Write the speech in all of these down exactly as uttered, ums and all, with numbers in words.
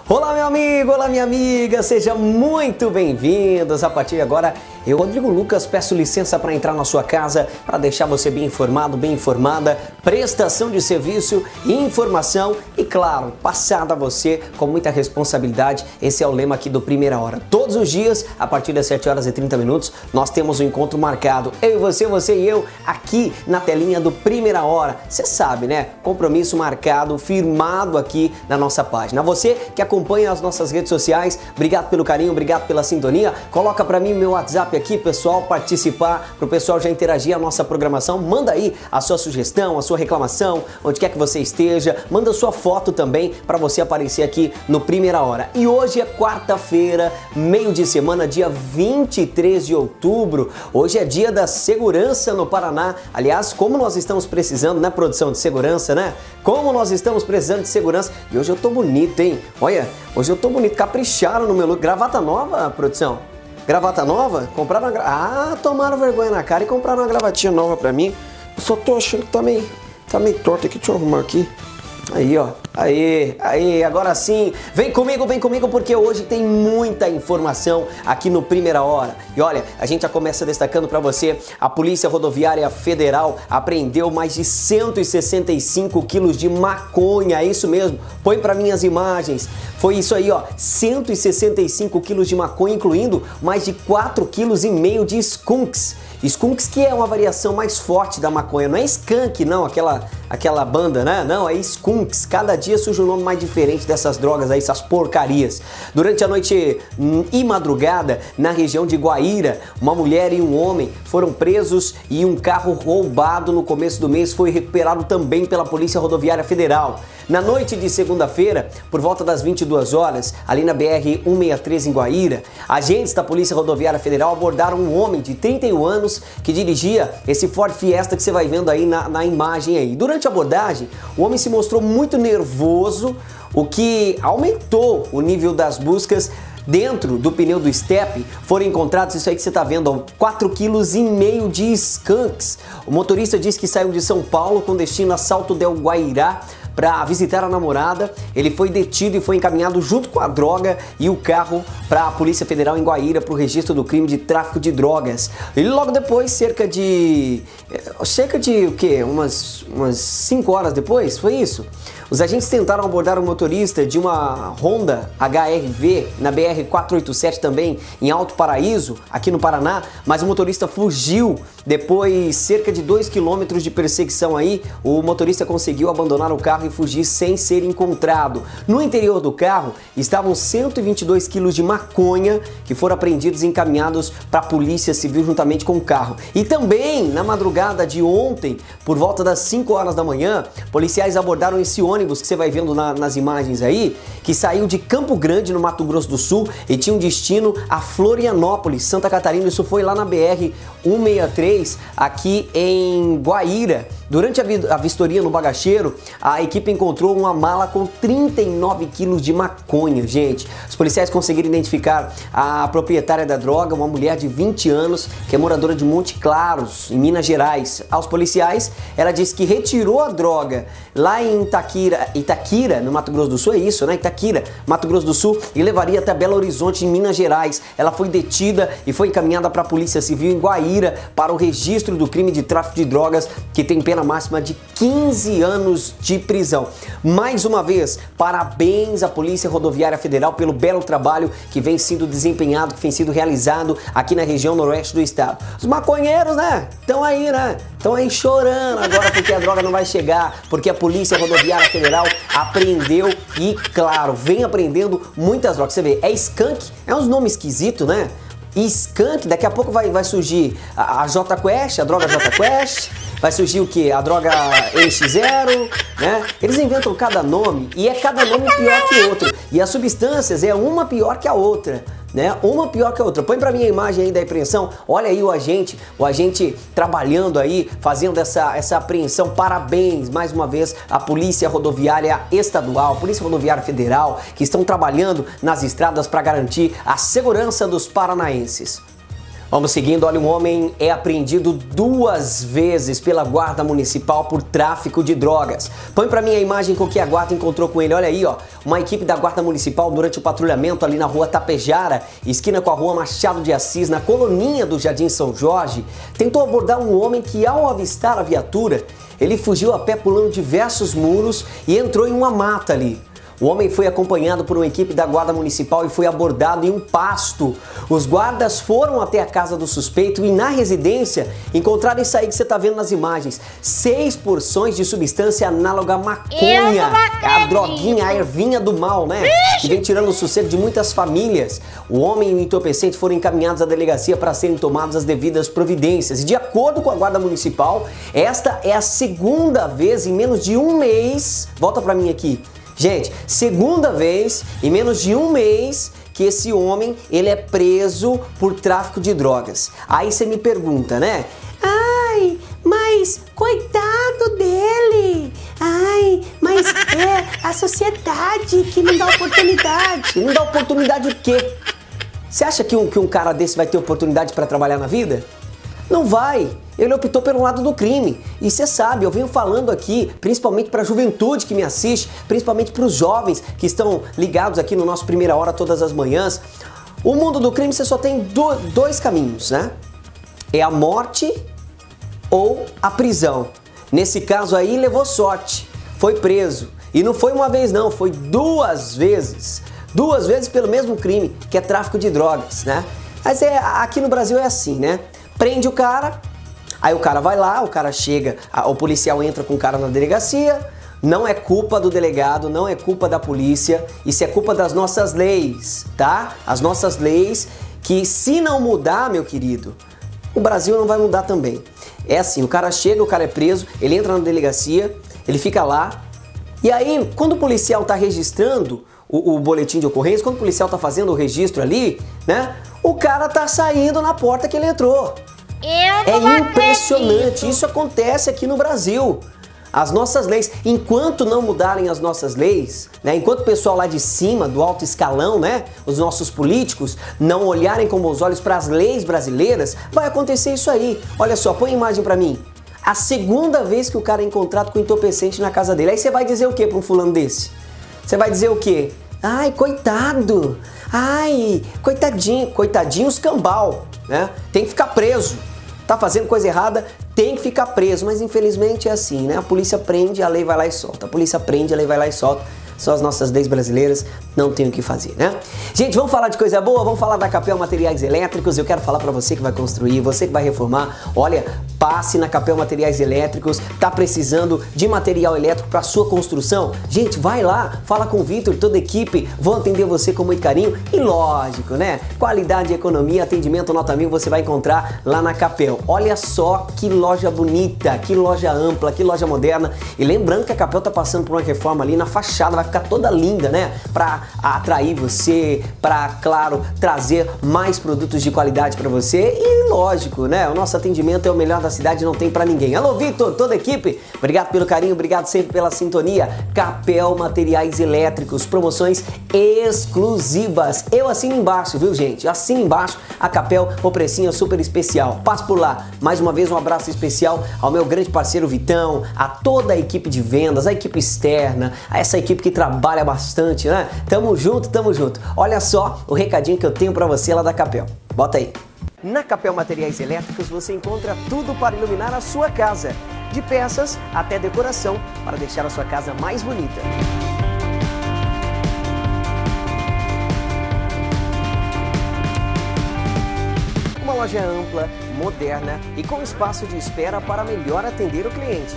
Olá, meu amigo, olá, minha amiga, sejam muito bem-vindos. A partir de agora, eu, Rodrigo Lucas, peço licença para entrar na sua casa para deixar você bem informado, bem informada, prestação de serviço, informação e, claro, passada a você com muita responsabilidade. Esse é o lema aqui do Primeira Hora. Todos os dias, a partir das sete horas e trinta minutos, nós temos um encontro marcado. Eu e você, você e eu, aqui na telinha do Primeira Hora. Você sabe, né? Compromisso marcado, firmado aqui na nossa página. Você que acompanha as nossas redes sociais, obrigado pelo carinho, obrigado pela sintonia. Coloca para mim meu WhatsApp aqui, pessoal, participar, para o pessoal já interagir a nossa programação. Manda aí a sua sugestão, a sua reclamação, onde quer que você esteja. Manda sua foto também para você aparecer aqui no Primeira Hora. E hoje é quarta-feira, meio de semana, dia vinte e três de outubro. Hoje é dia da segurança no Paraná. Aliás, como nós estamos precisando, né, produção de segurança, né? Como nós estamos precisando de segurança. E hoje eu tô bonito, hein? Olha, hoje eu tô bonito. Capricharam no meu look. Gravata nova, produção? Gravata nova? Compraram uma gra... Ah, tomaram vergonha na cara e compraram uma gravatinha nova pra mim. Eu só tô achando que tá meio, tá meio torto aqui. Deixa eu arrumar aqui. Aí, ó. Aí, aí, agora sim. Vem comigo, vem comigo, porque hoje tem muita informação aqui no Primeira Hora. E olha, a gente já começa destacando para você, a Polícia Rodoviária Federal apreendeu mais de cento e sessenta e cinco quilos de maconha, é isso mesmo. Põe para mim as imagens. Foi isso aí, ó, cento e sessenta e cinco quilos de maconha, incluindo mais de quatro quilos e meio de skunks. Skunks, que é uma variação mais forte da maconha, não é skunk não, aquela, aquela banda, né? Não, é skunks. Cada dia surge um nome mais diferente dessas drogas aí, essas porcarias. Durante a noite e madrugada, na região de Guaíra, uma mulher e um homem foram presos e um carro roubado no começo do mês foi recuperado também pela Polícia Rodoviária Federal. Na noite de segunda-feira, por volta das vinte e duas horas, ali na B R cento e sessenta e três em Guaíra, agentes da Polícia Rodoviária Federal abordaram um homem de trinta e um anos que dirigia esse Ford Fiesta que você vai vendo aí na, na imagem aí. Durante a abordagem, o homem se mostrou muito nervoso, o que aumentou o nível das buscas. Dentro do pneu do step foram encontrados, isso aí que você está vendo, quatro quilos e meio de skunks. O motorista disse que saiu de São Paulo com destino a Salto del Guairá para visitar a namorada. Ele foi detido e foi encaminhado junto com a droga e o carro para a Polícia Federal em Guaíra para o registro do crime de tráfico de drogas. E logo depois, cerca de... cerca de o quê? Umas, umas cinco horas depois, foi isso? Os agentes tentaram abordar o motorista de uma Honda H R V na B R quatrocentos e oitenta e sete também, em Alto Paraíso, aqui no Paraná, mas o motorista fugiu. Depois, cerca de dois quilômetros de perseguição aí, o motorista conseguiu abandonar o carro e fugir sem ser encontrado. No interior do carro estavam cento e vinte e dois quilos de maconha que foram apreendidos e encaminhados para a Polícia Civil juntamente com o carro. E também, na madrugada de ontem, por volta das cinco horas da manhã, policiais abordaram esse ônibus que você vai vendo na, nas imagens aí, que saiu de Campo Grande, no Mato Grosso do Sul, e tinha um destino a Florianópolis, Santa Catarina. Isso foi lá na B R cento e sessenta e três, aqui em Guaíra. Durante a, vi a vistoria no bagageiro, a equipe encontrou uma mala com trinta e nove quilos de maconha, gente. Os policiais conseguiram identificar a proprietária da droga, uma mulher de vinte anos, que é moradora de Monte Claros, em Minas Gerais. Aos policiais, ela disse que retirou a droga lá em Itaquira, Itaquira, no Mato Grosso do Sul, é isso, né? Itaquira, Mato Grosso do Sul, e levaria até Belo Horizonte, em Minas Gerais. Ela foi detida e foi encaminhada para a Polícia Civil em Guaíra para o registro do crime de tráfico de drogas, que tem pena máxima de quinze anos de prisão. Mais uma vez, parabéns à Polícia Rodoviária Federal pelo belo trabalho que vem sendo desempenhado, que vem sendo realizado aqui na região noroeste do estado. Os maconheiros, né? Estão aí, né? Estão aí chorando agora porque a droga não vai chegar, porque a Polícia Rodoviária Federal apreendeu e, claro, vem apreendendo muitas drogas. Você vê, é skunk, é uns nomes esquisitos, né? E skunk, daqui a pouco vai, vai surgir a, a J-Quest, a droga J-Quest. Vai surgir o que? A droga E X zero, né? Eles inventam cada nome e é cada nome pior que outro. E as substâncias é uma pior que a outra, né? Uma pior que a outra. Põe pra mim a imagem aí da apreensão. Olha aí o agente, o agente trabalhando aí, fazendo essa, essa apreensão. Parabéns, mais uma vez, à Polícia Rodoviária Estadual, Polícia Rodoviária Federal, que estão trabalhando nas estradas para garantir a segurança dos paranaenses. Vamos seguindo, olha, um homem é apreendido duas vezes pela guarda municipal por tráfico de drogas. Põe pra mim a imagem com que a guarda encontrou com ele, olha aí, ó. Uma equipe da guarda municipal durante o patrulhamento ali na rua Tapejara, esquina com a rua Machado de Assis, na coloninha do Jardim São Jorge, tentou abordar um homem que, ao avistar a viatura, ele fugiu a pé pulando diversos muros e entrou em uma mata ali. O homem foi acompanhado por uma equipe da guarda municipal e foi abordado em um pasto. Os guardas foram até a casa do suspeito e na residência encontraram isso aí que você está vendo nas imagens. Seis porções de substância análoga à maconha. A droguinha, a ervinha do mal, né? Que vem tirando o sossego de muitas famílias. O homem e o entorpecente foram encaminhados à delegacia para serem tomadas as devidas providências. E de acordo com a guarda municipal, esta é a segunda vez em menos de um mês... Volta para mim aqui. Gente, segunda vez em menos de um mês que esse homem ele é preso por tráfico de drogas. Aí você me pergunta, né? Ai, mas coitado dele. Ai, mas é a sociedade que não dá oportunidade. Não dá oportunidade o quê? Você acha que um, que um cara desse vai ter oportunidade para trabalhar na vida? Não vai. Ele optou pelo lado do crime. E você sabe, eu venho falando aqui, principalmente para a juventude que me assiste, principalmente para os jovens que estão ligados aqui no nosso Primeira Hora todas as manhãs. O mundo do crime você só tem do, dois caminhos, né? É a morte ou a prisão. Nesse caso aí, levou sorte. Foi preso. E não foi uma vez não, foi duas vezes. Duas vezes pelo mesmo crime, que é tráfico de drogas, né? Mas é, aqui no Brasil é assim, né? Prende o cara... Aí o cara vai lá, o cara chega, o policial entra com o cara na delegacia, não é culpa do delegado, não é culpa da polícia, isso é culpa das nossas leis, tá? As nossas leis que se não mudar, meu querido, o Brasil não vai mudar também. É assim, o cara chega, o cara é preso, ele entra na delegacia, ele fica lá, e aí quando o policial tá registrando o, o boletim de ocorrência, quando o policial tá fazendo o registro ali, né, o cara tá saindo na porta que ele entrou. É impressionante, isso acontece aqui no Brasil. As nossas leis, enquanto não mudarem as nossas leis, né, enquanto o pessoal lá de cima, do alto escalão, né, os nossos políticos, não olharem com bons olhos para as leis brasileiras, vai acontecer isso aí. Olha só, põe a imagem para mim. A segunda vez que o cara é encontrado com entorpecente na casa dele. Aí você vai dizer o que para um fulano desse? Você vai dizer o quê? Ai, coitado. Ai, coitadinho, coitadinho os cambal, né? Tem que ficar preso. Tá fazendo coisa errada, tem que ficar preso. Mas infelizmente é assim, né? A polícia prende, a lei vai lá e solta. A polícia prende, a lei vai lá e solta. São as nossas leis brasileiras, não tem o que fazer, né? Gente, vamos falar de coisa boa? Vamos falar da Capel Materiais Elétricos. Eu quero falar para você que vai construir, você que vai reformar. Olha, passe na Capel Materiais Elétricos. Tá precisando de material elétrico para sua construção? Gente, vai lá, fala com o Vitor e toda a equipe. Vão atender você com muito carinho. E lógico, né? Qualidade, economia, atendimento nota mil você vai encontrar lá na Capel. Olha só que loja bonita, que loja ampla, que loja moderna. E lembrando que a Capel tá passando por uma reforma ali na fachada, vai ficar toda linda, né? Para atrair você, para, claro, trazer mais produtos de qualidade para você e, lógico, né? O nosso atendimento é o melhor da cidade, não tem para ninguém. Alô, Vitor, toda a equipe, obrigado pelo carinho, obrigado sempre pela sintonia. Capel Materiais Elétricos, promoções exclusivas. Eu assino embaixo, viu, gente? Eu assino embaixo a Capel, o precinho é super especial. Passe por lá. Mais uma vez, um abraço especial ao meu grande parceiro Vitão, a toda a equipe de vendas, a equipe externa, a essa equipe que trabalha bastante, né? Tamo junto, tamo junto. Olha só o recadinho que eu tenho pra você lá da Capel. Bota aí. Na Capel Materiais Elétricos você encontra tudo para iluminar a sua casa. De peças até decoração para deixar a sua casa mais bonita. Uma loja ampla, moderna e com espaço de espera para melhor atender o cliente.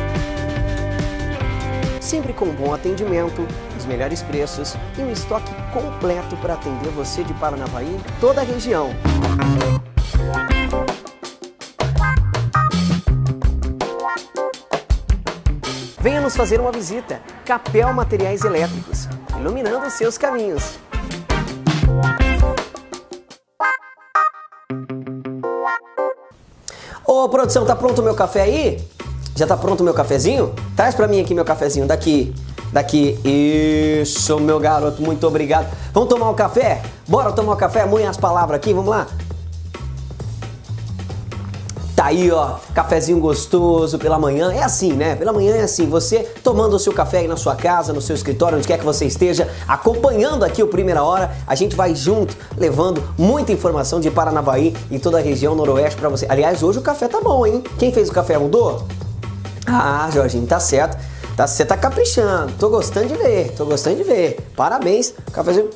Sempre com bom atendimento, os melhores preços e um estoque completo para atender você de Paranavaí e toda a região. Venha nos fazer uma visita. Capel Materiais Elétricos, iluminando os seus caminhos. Ô, produção, tá pronto o meu café aí? Já tá pronto o meu cafezinho? Traz pra mim aqui meu cafezinho, daqui, daqui. Isso, meu garoto, muito obrigado. Vamos tomar um café? Bora tomar um café? Amanhã as palavras aqui, vamos lá? Tá aí, ó, cafezinho gostoso pela manhã. É assim, né? Pela manhã é assim, você tomando o seu café aí na sua casa, no seu escritório, onde quer que você esteja, acompanhando aqui o Primeira Hora, a gente vai junto, levando muita informação de Paranavaí e toda a região noroeste pra você. Aliás, hoje o café tá bom, hein? Quem fez o café mudou? Ah, Jorginho, tá certo. Tá, você tá caprichando. Tô gostando de ver, tô gostando de ver. Parabéns, cafezinho.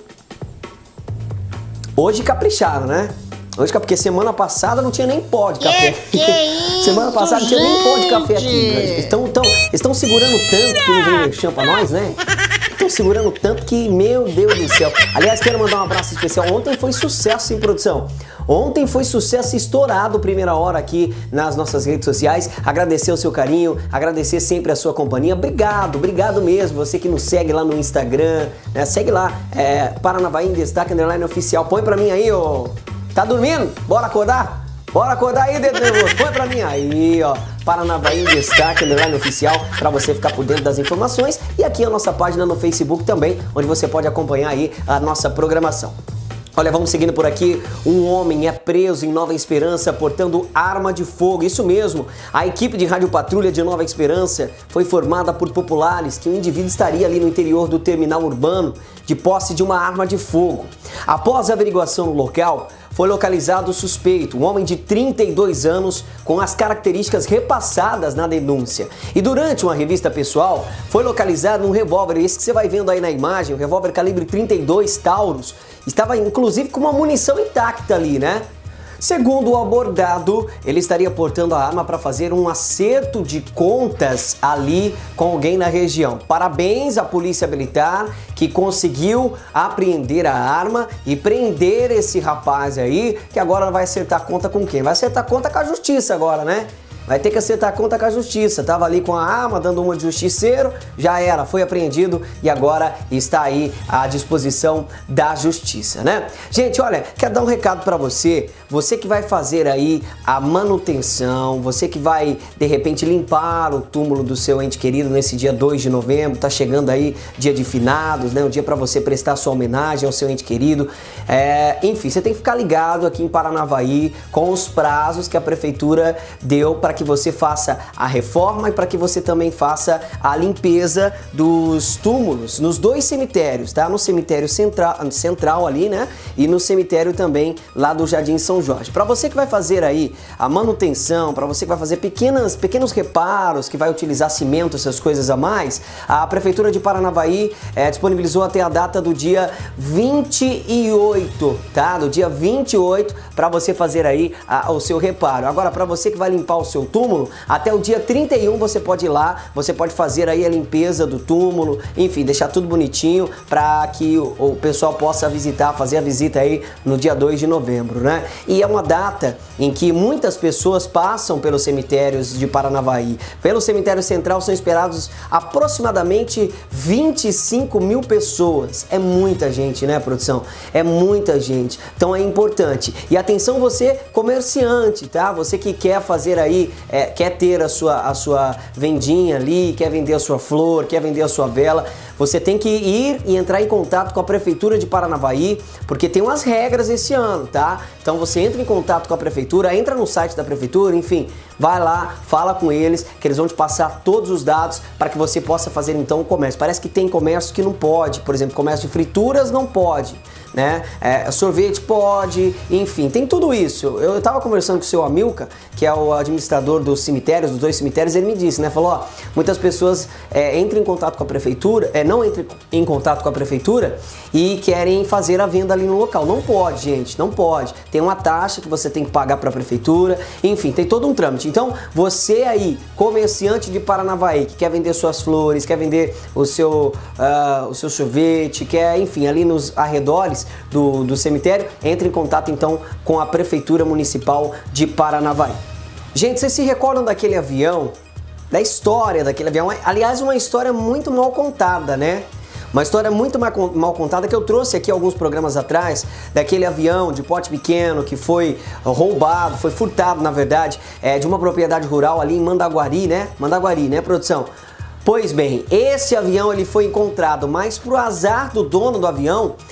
Hoje capricharam, né? Hoje, porque semana passada não tinha nem pó de café. Que, que isso, semana passada não tinha nem pó de café aqui. gente? Estão, estão, estão segurando tanto que não vem merchan pra nós, né? Estão segurando tanto que, meu Deus do céu. Aliás, quero mandar um abraço especial. Ontem foi sucesso em produção. Ontem foi sucesso estourado, Primeira Hora aqui nas nossas redes sociais. Agradecer o seu carinho, agradecer sempre a sua companhia. Obrigado, obrigado mesmo. Você que nos segue lá no Instagram, né? Segue lá, é, Paranavaí em Destaque Underline Oficial. Põe pra mim aí, ô. Tá dormindo? Bora acordar? Bora acordar aí, dedo nervoso. Põe pra mim aí, ó. Paranavaí em Destaque, Underline Oficial, pra você ficar por dentro das informações. E aqui a nossa página no Facebook também, onde você pode acompanhar aí a nossa programação. Olha, vamos seguindo por aqui. Um homem é preso em Nova Esperança portando arma de fogo. Isso mesmo, a equipe de Rádio Patrulha de Nova Esperança foi formada por populares que o indivíduo estaria ali no interior do terminal urbano de posse de uma arma de fogo. Após a averiguação no local, foi localizado o suspeito, um homem de trinta e dois anos, com as características repassadas na denúncia. E durante uma revista pessoal, foi localizado um revólver, esse que você vai vendo aí na imagem, um revólver calibre trinta e dois Taurus, estava inclusive com uma munição intacta ali, né? Segundo o abordado, ele estaria portando a arma para fazer um acerto de contas ali com alguém na região. Parabéns à Polícia Militar que conseguiu apreender a arma e prender esse rapaz aí, que agora vai acertar conta com quem? Vai acertar conta com a justiça agora, né? Vai ter que acertar a conta com a justiça. Tava ali com a arma, dando uma de justiceiro, já era, foi apreendido e agora está aí à disposição da justiça, né? Gente, olha, quero dar um recado para você, você que vai fazer aí a manutenção, você que vai, de repente, limpar o túmulo do seu ente querido nesse dia dois de novembro, tá chegando aí dia de finados, né? Um dia para você prestar sua homenagem ao seu ente querido. É, enfim, você tem que ficar ligado aqui em Paranavaí com os prazos que a prefeitura deu para que você faça a reforma e para que você também faça a limpeza dos túmulos nos dois cemitérios, tá? No cemitério central, central ali, né? E no cemitério também lá do Jardim São Jorge. Para você que vai fazer aí a manutenção, para você que vai fazer pequenas, pequenos reparos, que vai utilizar cimento, essas coisas a mais, a Prefeitura de Paranavaí é, disponibilizou até a data do dia vinte e oito, tá? Do dia vinte e oito para você fazer aí a, o seu reparo. Agora, para você que vai limpar o seu túmulo, até o dia trinta e um você pode ir lá, você pode fazer aí a limpeza do túmulo, enfim, deixar tudo bonitinho para que o, o pessoal possa visitar, fazer a visita aí no dia dois de novembro, né? E é uma data em que muitas pessoas passam pelos cemitérios de Paranavaí. Pelo cemitério central são esperados aproximadamente vinte e cinco mil pessoas. É muita gente, né, produção? É muita gente. Então é importante. E atenção você comerciante, tá? Você que quer fazer aí É, quer ter a sua, a sua vendinha ali, quer vender a sua flor, quer vender a sua vela, você tem que ir e entrar em contato com a Prefeitura de Paranavaí, porque tem umas regras esse ano, tá? Então você entra em contato com a Prefeitura, entra no site da Prefeitura, enfim, vai lá, fala com eles, que eles vão te passar todos os dados para que você possa fazer então o comércio. Parece que tem comércio que não pode, por exemplo, comércio de frituras não pode, né? É, sorvete pode, enfim, tem tudo isso. Eu estava conversando com o seu Amilcar, que é o administrador dos cemitérios, dos dois cemitérios, ele me disse, né? Falou, ó, muitas pessoas é, entram em contato com a prefeitura, é, não entram em contato com a prefeitura e querem fazer a venda ali no local. Não pode, gente, não pode. Tem uma taxa que você tem que pagar para a prefeitura, enfim, tem todo um trâmite. Então, você aí, comerciante de Paranavaí, que quer vender suas flores, quer vender o seu, uh, o seu sorvete, quer, enfim, ali nos arredores do, do cemitério, entre em contato então com a Prefeitura Municipal de Paranavaí. Gente, vocês se recordam daquele avião? Da história daquele avião? Aliás, uma história muito mal contada, né? Uma história muito mal contada que eu trouxe aqui alguns programas atrás, daquele avião de porte pequeno que foi roubado, foi furtado, na verdade, é, de uma propriedade rural ali em Mandaguari, né? Mandaguari, né, produção? Pois bem, esse avião ele foi encontrado, mas pro azar do dono do avião,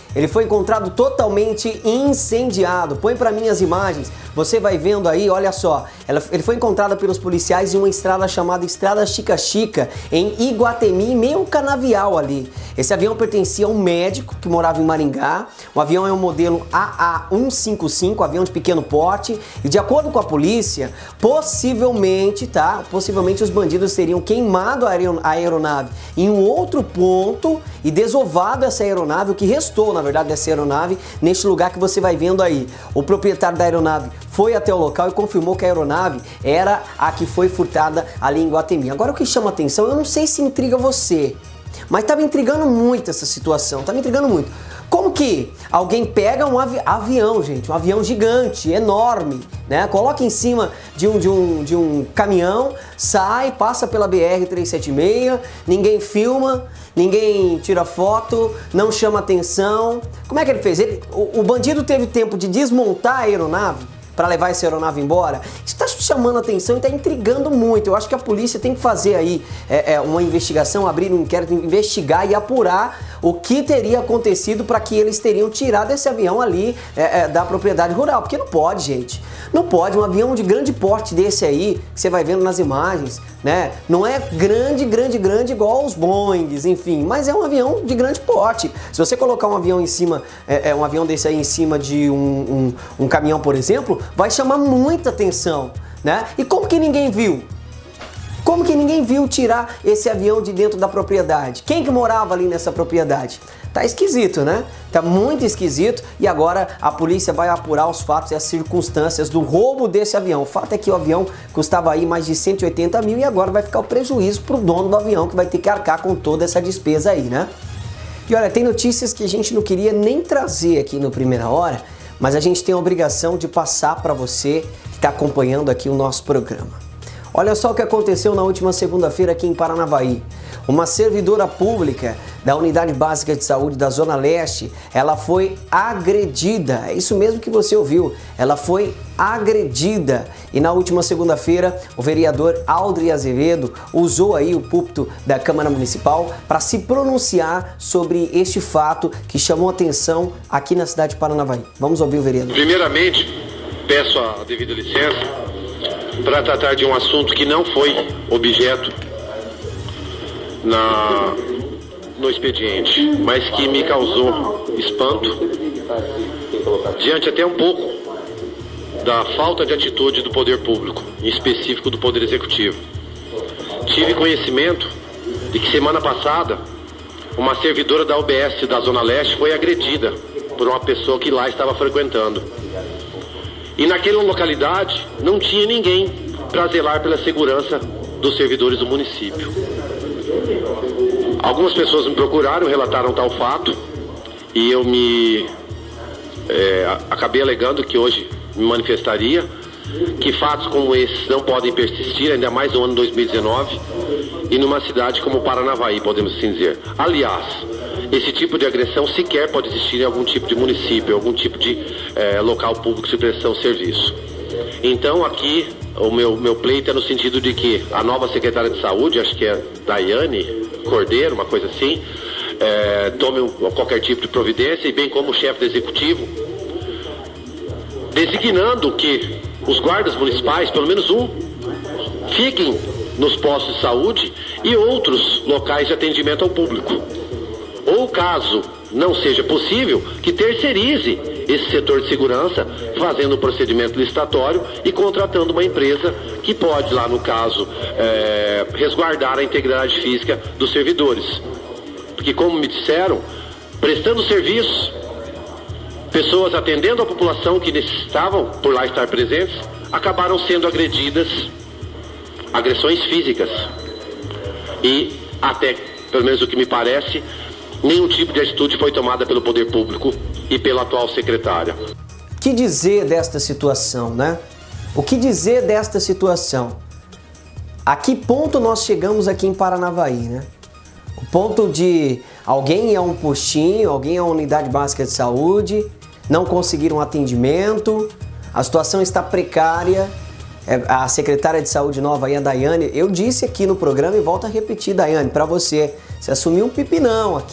ele foi encontrado totalmente incendiado. Põe para mim as imagens, você vai vendo aí, olha só. Ela, ele foi encontrado pelos policiais em uma estrada chamada Estrada Chica Chica, em Iguatemi, meio canavial ali. Esse avião pertencia a um médico que morava em Maringá. O avião é um modelo A A cento e cinquenta e cinco, avião de pequeno porte. E de acordo com a polícia, possivelmente, tá? Possivelmente os bandidos teriam queimado a aeronave em um outro ponto e desovado essa aeronave, o que restou, na verdade, dessa aeronave, neste lugar que você vai vendo aí. O proprietário da aeronave foi até o local e confirmou que a aeronave era a que foi furtada ali em Iguatemi. Agora, o que chama atenção, eu não sei se intriga você, mas tá me intrigando muito essa situação, tá me intrigando muito. Como que alguém pega um avi avião, gente, um avião gigante, enorme, né? Coloca em cima de um, de, um, de um caminhão, sai, passa pela B R trezentos e setenta e seis, ninguém filma, ninguém tira foto, não chama atenção. Como é que ele fez? Ele, o, o bandido teve tempo de desmontar a aeronave para levar essa aeronave embora? Isso está chamando a atenção e está intrigando muito. Eu acho que a polícia tem que fazer aí é, é, uma investigação, abrir um inquérito, investigar e apurar o que teria acontecido para que eles teriam tirado esse avião ali é, é, da propriedade rural. Porque não pode, gente. Não pode. Um avião de grande porte desse aí, que você vai vendo nas imagens, né? Não é grande, grande, grande igual os Boeings, enfim. Mas é um avião de grande porte. Se você colocar um avião em cima, é, é, um avião desse aí em cima de um, um, um caminhão, por exemplo, vai chamar muita atenção, né? E como que ninguém viu? Como que ninguém viu tirar esse avião de dentro da propriedade? Quem que morava ali nessa propriedade? Tá esquisito, né? Tá muito esquisito e agora a polícia vai apurar os fatos e as circunstâncias do roubo desse avião. O fato é que o avião custava aí mais de cento e oitenta mil e agora vai ficar o prejuízo pro dono do avião, que vai ter que arcar com toda essa despesa aí, né? E olha, tem notícias que a gente não queria nem trazer aqui no Primeira Hora, mas a gente tem a obrigação de passar para você que está acompanhando aqui o nosso programa. Olha só o que aconteceu na última segunda-feira aqui em Paranavaí. Uma servidora pública da Unidade Básica de Saúde da Zona Leste, ela foi agredida. É isso mesmo que você ouviu. Ela foi agredida. E na última segunda-feira, o vereador Aldri Azevedo usou aí o púlpito da Câmara Municipal para se pronunciar sobre este fato que chamou atenção aqui na cidade de Paranavaí. Vamos ouvir o vereador. Primeiramente, peço a devida licença para tratar de um assunto que não foi objeto na, no expediente, mas que me causou espanto, diante até um pouco da falta de atitude do poder público, em específico do Poder Executivo. Tive conhecimento de que semana passada uma servidora da U B S da Zona Leste foi agredida por uma pessoa que lá estava frequentando. E naquela localidade não tinha ninguém para zelar pela segurança dos servidores do município. Algumas pessoas me procuraram, relataram tal fato, e eu me é, acabei alegando que hoje me manifestaria, que fatos como esses não podem persistir, ainda mais no ano dois mil e dezenove, e numa cidade como Paranavaí, podemos assim dizer. Aliás, esse tipo de agressão sequer pode existir em algum tipo de município, algum tipo de é, local público de prestação de serviço. Então aqui o meu, meu pleito é no sentido de que a nova secretária de saúde, acho que é Daiane Cordeiro, uma coisa assim, é, tome qualquer tipo de providência, e bem como o chefe do executivo, designando que os guardas municipais, pelo menos um, fiquem nos postos de saúde e outros locais de atendimento ao público. Ou caso não seja possível, que terceirize esse setor de segurança, fazendo o procedimento licitatório e contratando uma empresa que pode, lá no caso, é, resguardar a integridade física dos servidores. Porque, como me disseram, prestando serviço, pessoas atendendo a população que necessitavam por lá estar presentes, acabaram sendo agredidas, agressões físicas. E até, pelo menos o que me parece, nenhum tipo de atitude foi tomada pelo poder público e pela atual secretária. O que dizer desta situação, né? O que dizer desta situação? A que ponto nós chegamos aqui em Paranavaí, né? O ponto de alguém ir a um postinho, alguém ir a uma unidade básica de saúde, não conseguir um atendimento, a situação está precária. A secretária de saúde nova aí, a Daiane, eu disse aqui no programa e volto a repetir, Daiane, para você, você assumiu um pipinão aqui,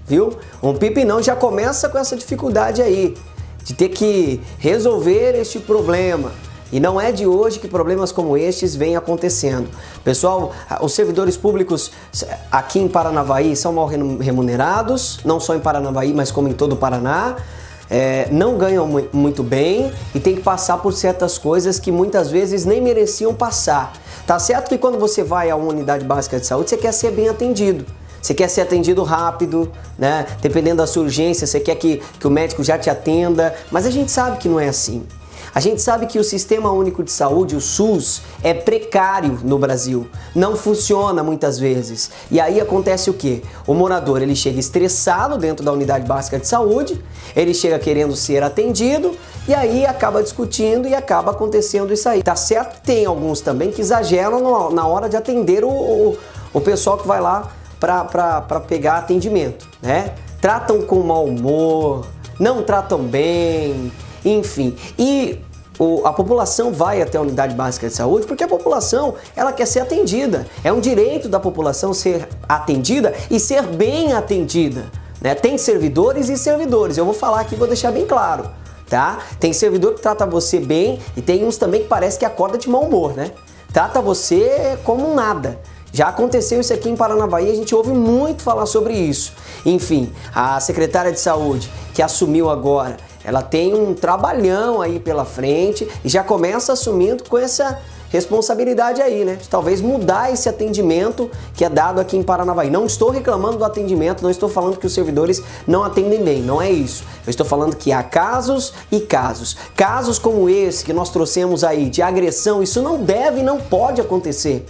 viu? Um pepinão já começa com essa dificuldade aí, de ter que resolver este problema. E não é de hoje que problemas como estes vêm acontecendo. Pessoal, os servidores públicos aqui em Paranavaí são mal remunerados, não só em Paranavaí, mas como em todo o Paraná. É, não ganham muito bem e tem que passar por certas coisas que muitas vezes nem mereciam passar. Tá certo que quando você vai a uma unidade básica de saúde, você quer ser bem atendido. Você quer ser atendido rápido, né? Dependendo da sua urgência, você quer que, que o médico já te atenda, mas a gente sabe que não é assim. A gente sabe que o Sistema Único de Saúde, o SUS, é precário no Brasil. Não funciona muitas vezes. E aí acontece o quê? O morador, ele chega estressado dentro da unidade básica de saúde, ele chega querendo ser atendido e aí acaba discutindo e acaba acontecendo isso aí. Tá certo que tem alguns também que exageram no, na hora de atender o, o, o pessoal que vai lá para pegar atendimento, né? Tratam com mau humor, não tratam bem, enfim. E o, a população vai até a unidade básica de saúde porque a população, ela quer ser atendida. É um direito da população ser atendida e ser bem atendida, né? Tem servidores e servidores, eu vou falar aqui, vou deixar bem claro, tá? Tem servidor que trata você bem e tem uns também que parece que acorda de mau humor, né? Trata você como um nada. Já aconteceu isso aqui em Paranavaí, a gente ouve muito falar sobre isso. Enfim, a secretária de saúde que assumiu agora, ela tem um trabalhão aí pela frente e já começa assumindo com essa responsabilidade aí, né? De talvez mudar esse atendimento que é dado aqui em Paranavaí. Não estou reclamando do atendimento, não estou falando que os servidores não atendem bem, não é isso. Eu estou falando que há casos e casos. Casos como esse que nós trouxemos aí de agressão, isso não deve e não pode acontecer.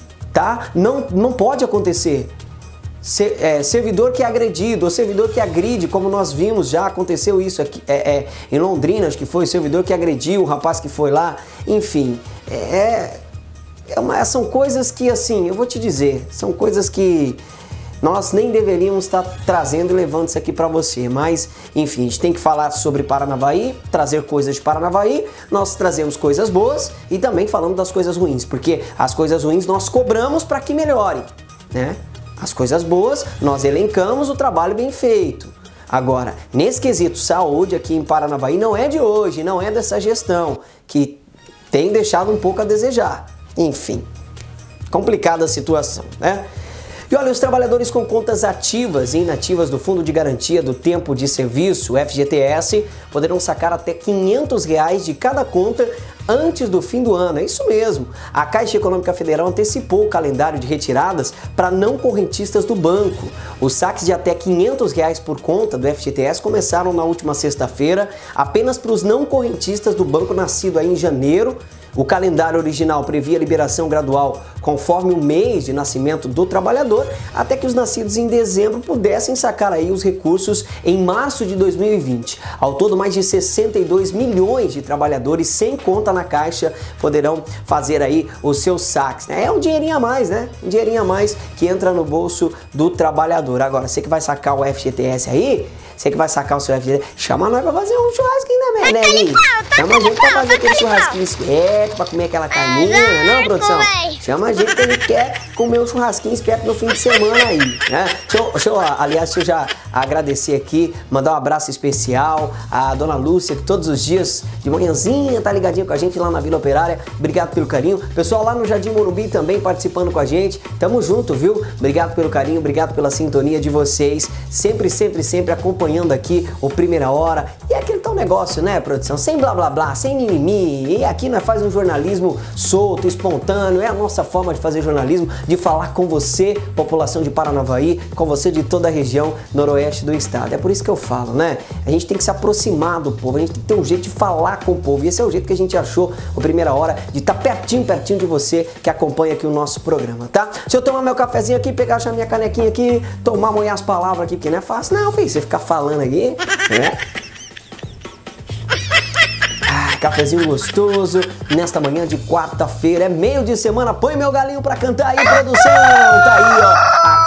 Tá? Não, não pode acontecer. Ser, é, servidor que é agredido, ou servidor que agride, como nós vimos, já aconteceu isso aqui é, é, em Londrina, acho que foi o servidor que agrediu o rapaz que foi lá, enfim, é, é uma, são coisas que, assim, eu vou te dizer, são coisas que nós nem deveríamos estar trazendo e levando isso aqui para você, mas enfim, a gente tem que falar sobre Paranavaí, trazer coisas de Paranavaí, nós trazemos coisas boas e também falamos das coisas ruins, porque as coisas ruins nós cobramos para que melhore, né? As coisas boas nós elencamos o trabalho bem feito. Agora, nesse quesito saúde aqui em Paranavaí não é de hoje, não é dessa gestão, que tem deixado um pouco a desejar. Enfim, complicada a situação, né? E olha, os trabalhadores com contas ativas e inativas do Fundo de Garantia do Tempo de Serviço, o F G T S, poderão sacar até quinhentos reais de cada conta antes do fim do ano. É isso mesmo. A Caixa Econômica Federal antecipou o calendário de retiradas para não correntistas do banco. Os saques de até quinhentos reais por conta do F G T S começaram na última sexta-feira, apenas para os não correntistas do banco nascido aí em janeiro. O calendário original previa liberação gradual conforme o mês de nascimento do trabalhador, até que os nascidos em dezembro pudessem sacar aí os recursos em março de dois mil e vinte. Ao todo, mais de sessenta e dois milhões de trabalhadores sem conta na Caixa poderão fazer aí os seus saques. É um dinheirinho a mais, né? Um dinheirinho a mais que entra no bolso do trabalhador. Agora, você que vai sacar o F G T S aí, você que vai sacar o seu F G T S, chama nós pra fazer um churrasquinho também, né, Linho? Chama a gente pra fazer aquele churrasquinho esperto, pra comer aquela carninha, né, não, produção? Chama a gente que a gente quer comer um churrasquinho esperto no fim de semana aí, né? Deixa eu, deixa eu, aliás, deixa eu já agradecer aqui, mandar um abraço especial à dona Lúcia, que todos os dias de manhãzinha tá ligadinha com a gente lá na Vila Operária. Obrigado pelo carinho. Pessoal lá no Jardim Morumbi também participando com a gente. Tamo junto, viu? Obrigado pelo carinho, obrigado pela sintonia de vocês. Sempre, sempre, sempre acompanhando aqui o Primeira Hora. E é aquele tal negócio, né, produção? Sem blá blá blá, sem mimimi. E aqui nós faz um jornalismo solto, espontâneo. É a nossa forma de fazer jornalismo, de falar com você, população de Paranavaí, com você de toda a região noroeste do estado. É por isso que eu falo, né? A gente tem que se aproximar do povo, a gente tem que ter um jeito de falar com o povo. E esse é o jeito que a gente achou, o Primeira Hora, de estar pertinho, pertinho de você que acompanha aqui o nosso programa, tá? Se eu tomar meu cafezinho aqui, pegar a minha canequinha aqui, tomar, molhar as palavras aqui, porque não é fácil não, filho, você ficar falando aqui, né? Cafezinho gostoso, nesta manhã de quarta-feira, é meio de semana, põe meu galinho pra cantar aí, produção, tá aí, ó, a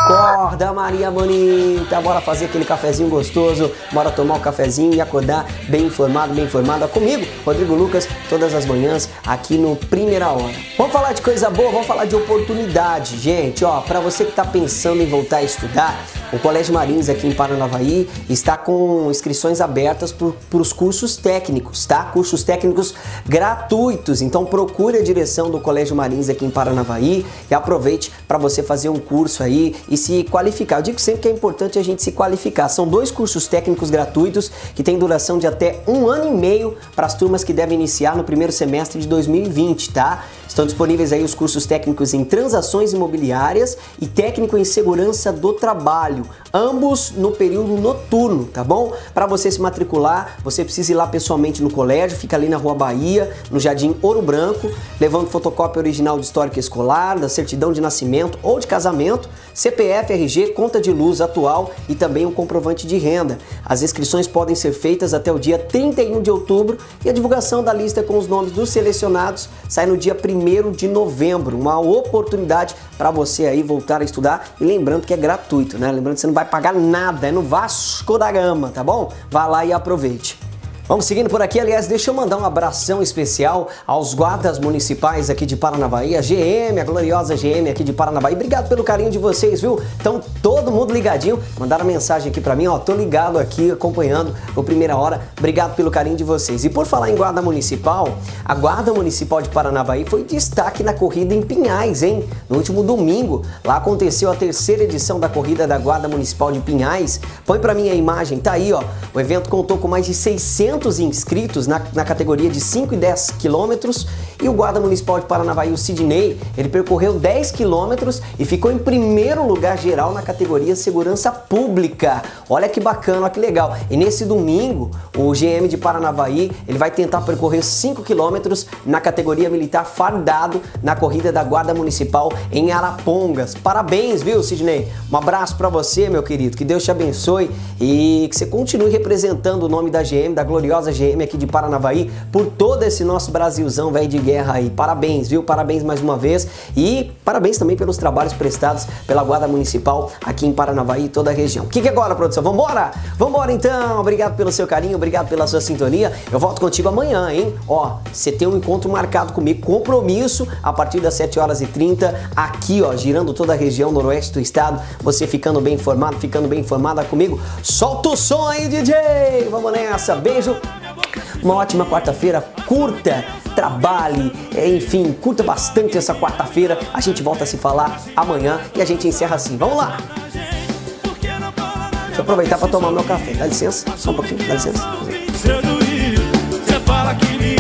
Acorda, Maria bonita, bora fazer aquele cafezinho gostoso, bora tomar um cafezinho e acordar bem informado, bem informada comigo, Rodrigo Lucas, todas as manhãs aqui no Primeira Hora. Vamos falar de coisa boa, vamos falar de oportunidade, gente, ó, para você que tá pensando em voltar a estudar, o Colégio Marins aqui em Paranavaí está com inscrições abertas para os cursos técnicos, tá? Cursos técnicos gratuitos, então procure a direção do Colégio Marins aqui em Paranavaí e aproveite para você fazer um curso aí e se qualificar. Eu digo sempre que é importante a gente se qualificar. São dois cursos técnicos gratuitos que têm duração de até um ano e meio para as turmas que devem iniciar no primeiro semestre de dois mil e vinte, tá? Estão disponíveis aí os cursos técnicos em transações imobiliárias e técnico em segurança do trabalho, ambos no período noturno, tá bom? Para você se matricular, você precisa ir lá pessoalmente no colégio, fica ali na Rua Bahia, no Jardim Ouro Branco, levando fotocópia original de histórico escolar, da certidão de nascimento ou de casamento, C P F, R G, conta de luz atual e também um comprovante de renda. As inscrições podem ser feitas até o dia trinta e um de outubro e a divulgação da lista com os nomes dos selecionados sai no dia primeiro de novembro. Uma oportunidade para você aí voltar a estudar e lembrando que é gratuito, né? Lembrando que você não vai pagar nada, é no Vasco da Gama, tá bom? Vá lá e aproveite. Vamos seguindo por aqui, aliás, deixa eu mandar um abração especial aos guardas municipais aqui de Paranavaí, a G M, a gloriosa G M aqui de Paranavaí. Obrigado pelo carinho de vocês, viu? Então, todo mundo ligadinho, mandaram mensagem aqui pra mim, ó, tô ligado aqui, acompanhando o Primeira Hora. Obrigado pelo carinho de vocês. E por falar em guarda municipal, a Guarda Municipal de Paranavaí foi destaque na corrida em Pinhais, hein? No último domingo, lá aconteceu a terceira edição da corrida da Guarda Municipal de Pinhais. Põe pra mim a imagem, tá aí, ó. O evento contou com mais de seiscentos inscritos na, na categoria de cinco e dez quilômetros e o guarda municipal de Paranavaí, o Sidney, ele percorreu dez quilômetros e ficou em primeiro lugar geral na categoria segurança pública. Olha que bacana, olha que legal. E nesse domingo, o G M de Paranavaí, ele vai tentar percorrer cinco quilômetros na categoria militar fardado na corrida da guarda municipal em Arapongas. Parabéns, viu, Sidney? Um abraço pra você, meu querido. Que Deus te abençoe e que você continue representando o nome da G M, da gloriosa G M aqui de Paranavaí, por todo esse nosso Brasilzão velho de guerra aí. Parabéns, viu? Parabéns mais uma vez e parabéns também pelos trabalhos prestados pela Guarda Municipal aqui em Paranavaí e toda a região. O que que é agora, produção? Vambora? Vambora então! Obrigado pelo seu carinho, obrigado pela sua sintonia. Eu volto contigo amanhã, hein? Ó, você tem um encontro marcado comigo, compromisso, a partir das sete horas e trinta, aqui, ó, girando toda a região noroeste do estado, você ficando bem informado, ficando bem informada comigo. Solta o som aí, D J! Vamos nessa! Beijo! Uma ótima quarta-feira, curta, trabalhe, enfim, curta bastante essa quarta-feira. A gente volta a se falar amanhã e a gente encerra assim. Vamos lá! Deixa eu aproveitar para tomar meu café. Dá licença, só um pouquinho, dá licença.